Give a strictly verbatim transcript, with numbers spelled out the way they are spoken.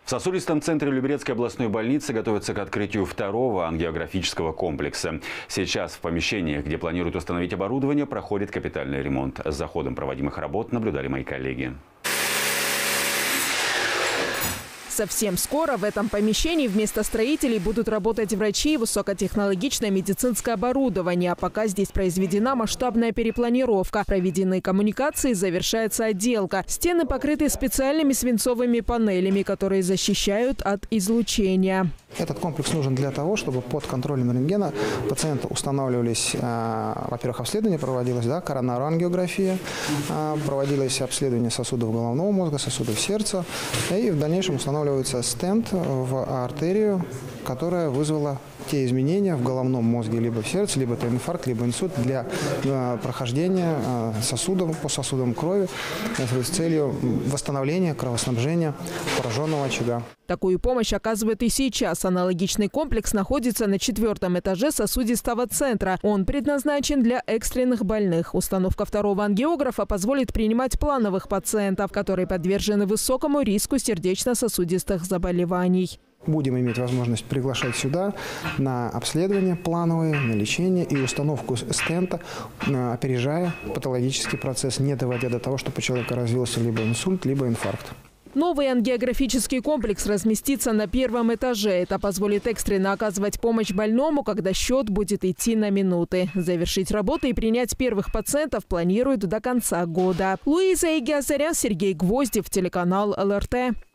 В сосудистом центре Люберецкой областной больницы готовятся к открытию второго ангиографического комплекса. Сейчас в помещениях, где планируют установить оборудование, проходит капитальный ремонт. За ходом проводимых работ наблюдали мои коллеги. Совсем скоро в этом помещении вместо строителей будут работать врачи и высокотехнологичное медицинское оборудование. А пока здесь произведена масштабная перепланировка. Проведены коммуникации, завершается отделка. Стены покрыты специальными свинцовыми панелями, которые защищают от излучения. Этот комплекс нужен для того, чтобы под контролем рентгена пациента устанавливались, э, во-первых, обследование проводилось, да, коронарангиография, э, проводилось обследование сосудов головного мозга, сосудов сердца, и в дальнейшем устанавливается стенд в артерию, которая вызвала те изменения в головном мозге, либо в сердце, либо это инфаркт, либо инсульт, для э, прохождения э, сосудов, по сосудам крови э, с целью восстановления кровоснабжения пораженного очага. Такую помощь оказывает и сейчас. Аналогичный комплекс находится на четвертом этаже сосудистого центра. Он предназначен для экстренных больных. Установка второго ангиографа позволит принимать плановых пациентов, которые подвержены высокому риску сердечно-сосудистых заболеваний. Будем иметь возможность приглашать сюда на обследование плановые, на лечение и установку стента, опережая патологический процесс, не доводя до того, чтобы у человека развился либо инсульт, либо инфаркт. Новый ангиографический комплекс разместится на первом этаже. Это позволит экстренно оказывать помощь больному, когда счет будет идти на минуты. Завершить работы и принять первых пациентов планируют до конца года. Луиза Игиазарян, Сергей Гвоздев, телеканал эл эр тэ.